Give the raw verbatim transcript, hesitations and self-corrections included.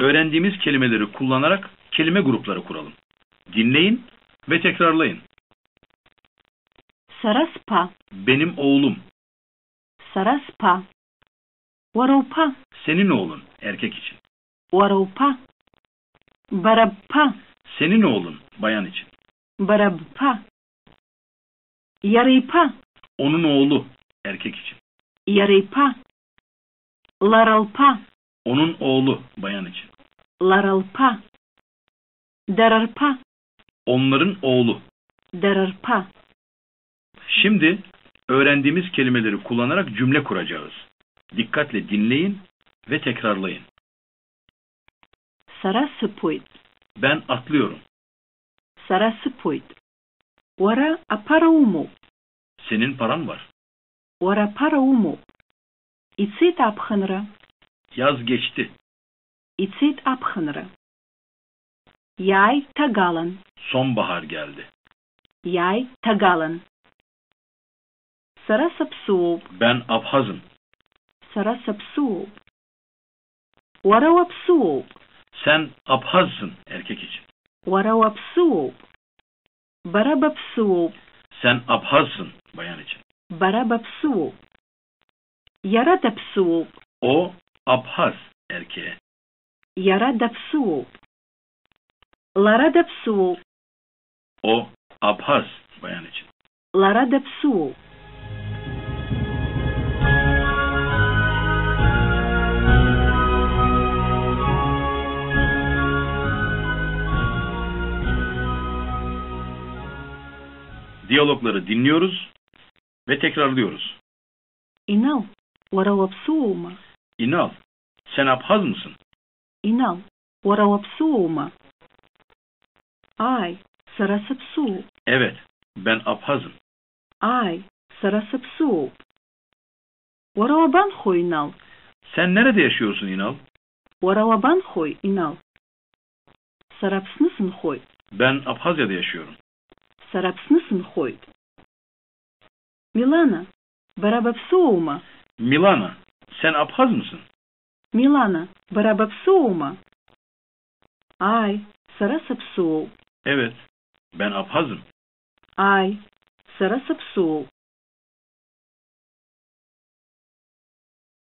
Öğrendiğimiz kelimeleri kullanarak kelime grupları kuralım. Dinleyin ve tekrarlayın. Saraspa, Benim oğlum. Saraspa, Warupa, Senin oğlun, erkek için. Warupa, Barabpa, Senin oğlun, bayan için. Barabpa, Yaripa, Onun oğlu, erkek için. Yaripa, Laralpa, Onun oğlu, bayan için. Laralpa, Dararpa, Onların oğlu. Dararpa. Şimdi öğrendiğimiz kelimeleri kullanarak cümle kuracağız. Dikkatle dinleyin ve tekrarlayın. Saraspuit, Ben atlıyorum. Saraspuit, Wara aparaumu, Senin paran var. Wara paraumu, Itsit apxınra, Yaz geçti. Itsit apxınra. Yay tagalan, Sonbahar geldi. Yay tagalan. Sarasapsup, Ben Abhazım. Sarasapsup, Warawapsup, Sen Abhazsın, erkek için. Warawapsup, Barabapsup, Sen Abhazsın, bayan için. Barabapsup, Yaradapsup, O Abhaz, erkeğe. Yaradapsup, Laradapsup, O Abhaz, bayan için. Laradapsup. Diyalogları dinliyoruz ve tekrarlıyoruz. Inal, Warawapsuuma, İnal, sen Abhaz mısın? Inal, Warawapsuuma. Ay, Sarasapsup, Evet, ben Abhazım. Ay, Sarasapsup. Warawabanxoy Inal, Sen nerede yaşıyorsun İnal? Warawabanxoy Inal. Sarapsnısınxoy, Ben Abhazya'da yaşıyorum. Sarapsnısınxoy. Milana, Barabapsuuma, Milana, sen Abhaz mısın? Milana, Barabapsuuma. Ay, Sarasapsup, Evet, ben Abhazım. Ay, Sarasapsup.